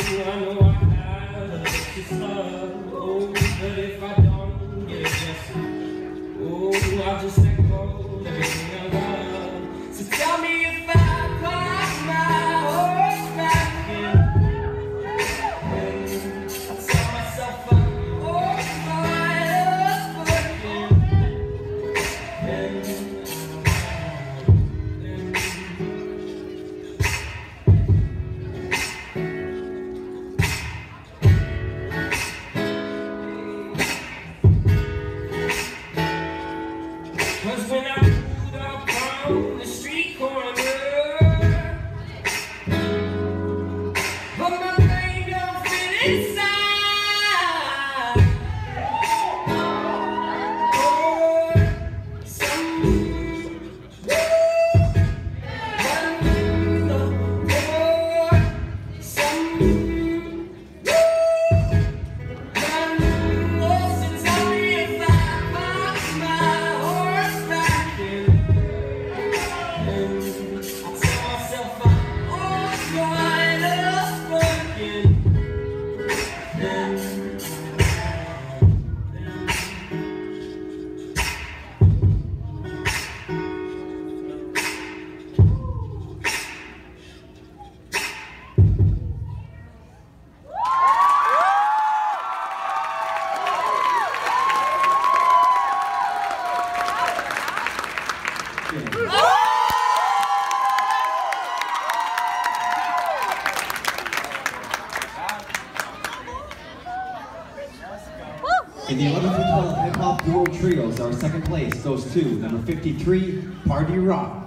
I know I have this love. Oh, but if I don't get it, oh, I'll just let go of everything I love. So tell me if I pass my horse back in. I tell myself I'm cause when I moved up on the street corner, but my brain don't fit inside. Oh, In the 11th Hip Hop Duo Trios, our second place goes to number 53, Party Rock.